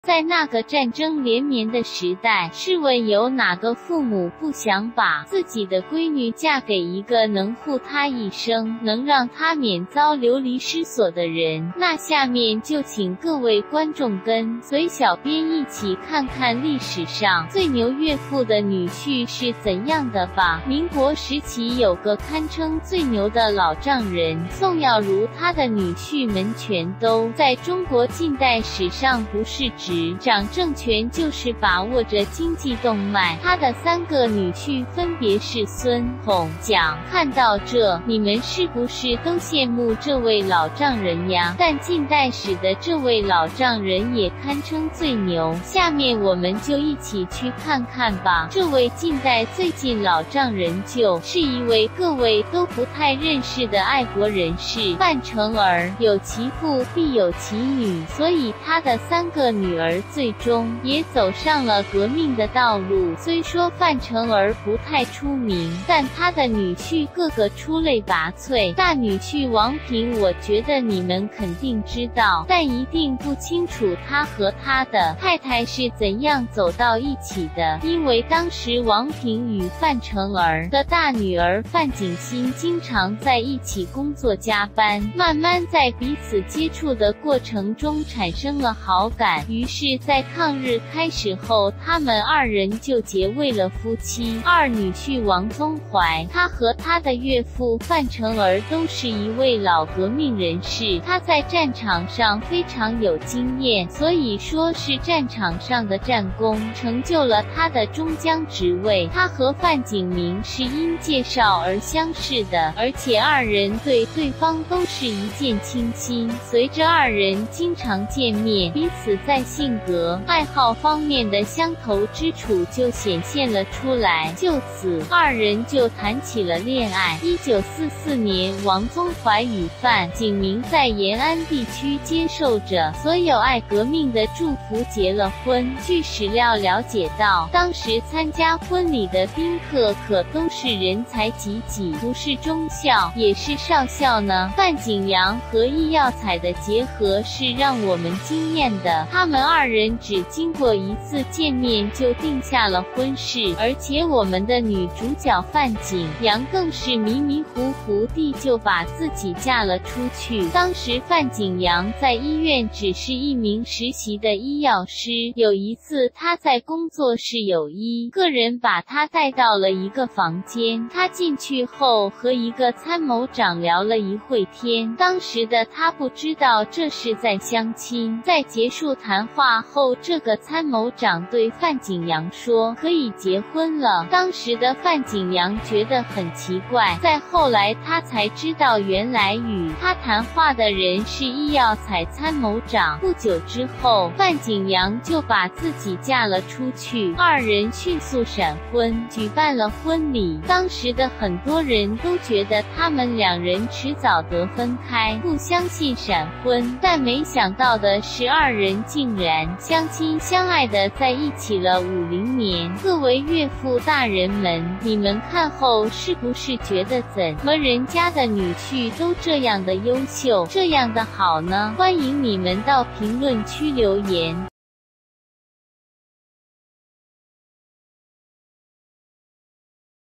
在那个战争连绵的时代，试问有哪个父母不想把自己的闺女嫁给一个能护她一生，能让她免遭流离失所的人？那下面就请各位观众跟随小编一起看看历史上最牛岳父的女婿是怎样的吧。民国时期有个堪称最牛的老丈人宋耀如，他的女婿们全都在中国近代史上不是执掌政权就是把握着经济动脉。他的3个女婿分别是孙、孔、蒋。看到这，你们是不是都羡慕这位老丈人呀？但近代史的这位老丈人也堪称最牛。下面我们就一起去看看吧。这位近代最近老丈人就是一位各位都不太认识的爱国人士范成儿。有其父必有其女，所以他的3个女儿最终也走上了革命的道路。虽说范成儿不太出名，但他的女婿个个出类拔萃。大女婿王平，我觉得你们肯定知道，但一定不清楚他和他的太太是怎样走到一起的。因为当时王平与范成儿的大女儿范景欣经常在一起工作加班，慢慢在彼此接触的过程中产生了好感，于是在抗日开始后，他们2人就结为了夫妻。二女婿王宗怀，他和他的岳父范成儿都是一位老革命人士，他在战场上非常有经验，所以说是战场上的战功成就了他的中将职位。他和范景明是因介绍而相识的，而且2人对对方都是一见倾心。随着2人经常见面，彼此在性格、爱好方面的相投之处就显现了出来，就此2人就谈起了恋爱。1944年，王宗怀与范景明在延安地区接受着所有爱革命的祝福结了婚。据史料了解到，当时参加婚礼的宾客可都是人才济济，不是中校也是少校呢。范景阳和易耀彩的结合是让我们惊艳的，他们2人只经过1次见面就定下了婚事，而且我们的女主角范景阳更是迷迷糊糊地就把自己嫁了出去。当时范景阳在医院只是一名实习的医药师，有一次他在工作室有一个人把他带到了一个房间，他进去后和一个参谋长聊了一会天，当时的他不知道这是在相亲。在结束谈话后，这个参谋长对范景阳说可以结婚了。当时的范景阳觉得很奇怪，再后来他才知道原来与他谈话的人是易耀彩参谋长。不久之后，范景阳就把自己嫁了出去，2人迅速闪婚，举办了婚礼。当时的很多人都觉得他们2人迟早得分开，不相信闪婚，但没想到的是2人竟然相亲相爱的在一起了50年。各位岳父大人们，你们看后是不是觉得怎么人家的女婿都这样的优秀，这样的好呢？欢迎你们到评论区留言。